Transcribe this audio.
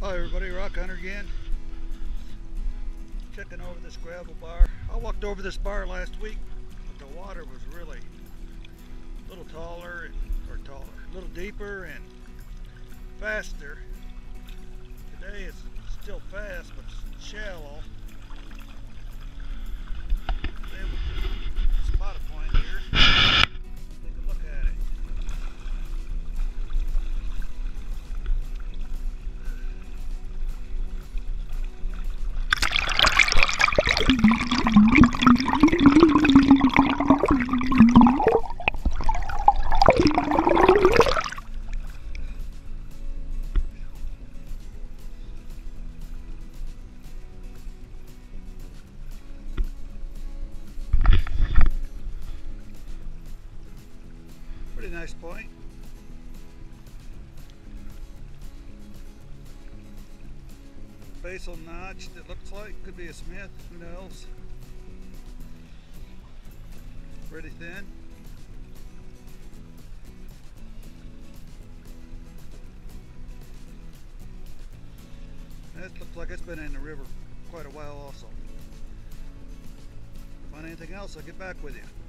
Hi everybody, Rock Hunter again. Checking over this gravel bar. I walked over this bar last week, but the water was really a little taller, a little deeper and faster. Today it's still fast, but it's shallow. I was able to spot a point here. Take a look at it. Pretty nice point. Basal notch, it looks like. Could be a Smith, who knows. Pretty thin. This looks like it's been in the river quite a while also. If I find anything else, I'll get back with you.